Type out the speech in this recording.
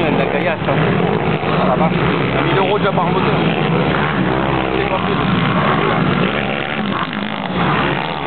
elle la caillasse. Hein. Ah la vache. 1000 € déjà par moteur. C'est pas plus.